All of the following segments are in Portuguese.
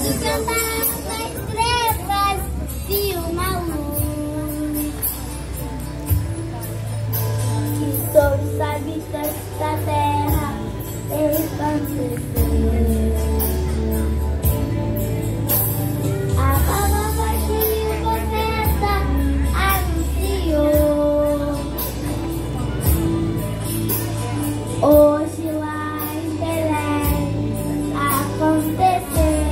Da terra resplandecer. A palavra que o profeta anunciou, hoje lá em Belém aconteceu.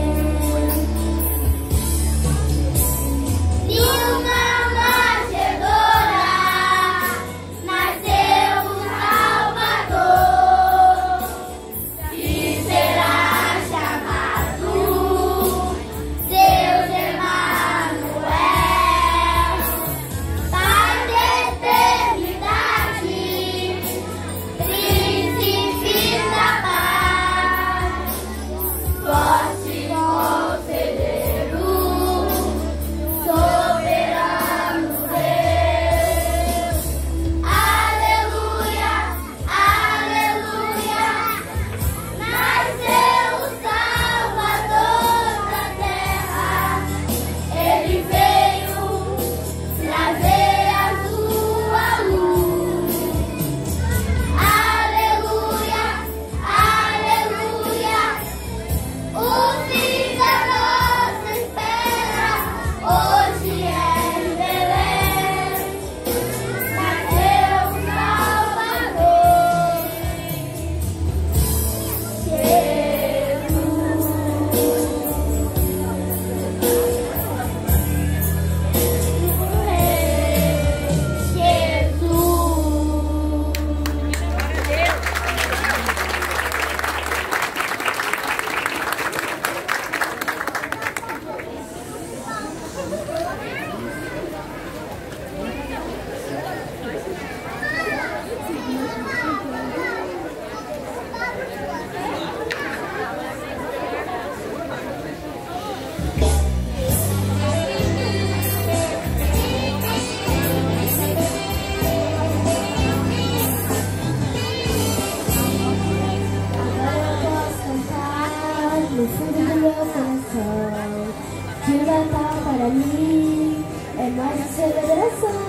No fundo do meu coração, que o Natal para mim é mais uma celebração.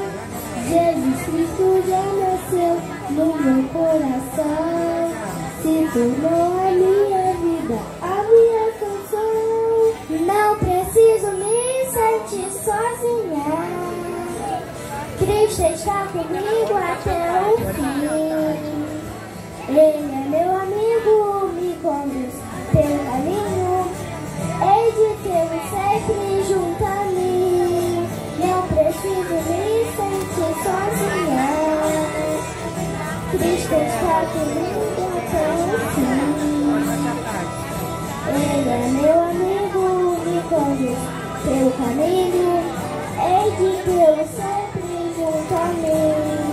Jesus Cristo já nasceu no meu coração, se tornou a minha vida, a minha canção. Não preciso me sentir sozinha, Cristo está comigo até o fim. Ele é meu amigo, me conduz pelo caminho, hei de tê-lo sempre junto a mim. Não preciso me sentir sozinha, Cristo está comigo até o fim. Ele é meu amigo, me conduz pelo caminho, hei de tê-lo sempre junto a mim.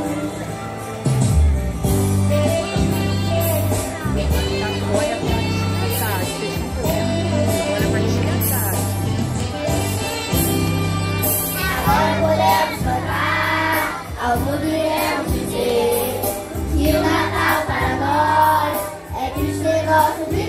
Ao mundo iremos dizer que o Natal para nós é Cristo em nosso dia.